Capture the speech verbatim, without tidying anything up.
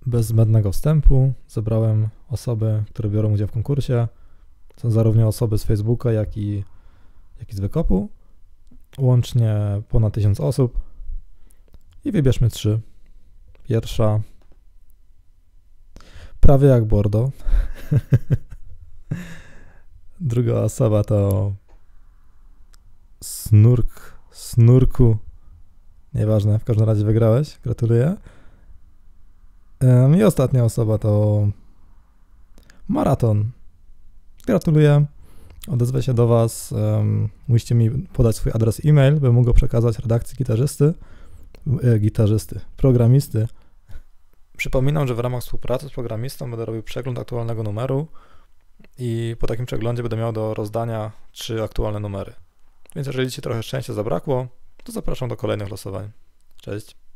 Bez zbędnego wstępu zebrałem osoby, które biorą udział w konkursie. Są zarówno osoby z Facebooka, jak i, jak i z Wykopu. Łącznie ponad tysiąc osób. I wybierzmy trzy. Pierwsza. Prawie jak Bordo. Druga osoba to Snurk, Snurku. Nieważne, w każdym razie wygrałeś. Gratuluję. I ostatnia osoba to Maraton. Gratuluję. Odezwę się do Was. Um, musicie mi podać swój adres e-mail, bym mógł go przekazać redakcji gitarzysty, e, gitarzysty, programisty. Przypominam, że w ramach współpracy z programistą będę robił przegląd aktualnego numeru i po takim przeglądzie będę miał do rozdania trzy aktualne numery. Więc jeżeli Ci trochę szczęścia zabrakło, to zapraszam do kolejnych losowań. Cześć.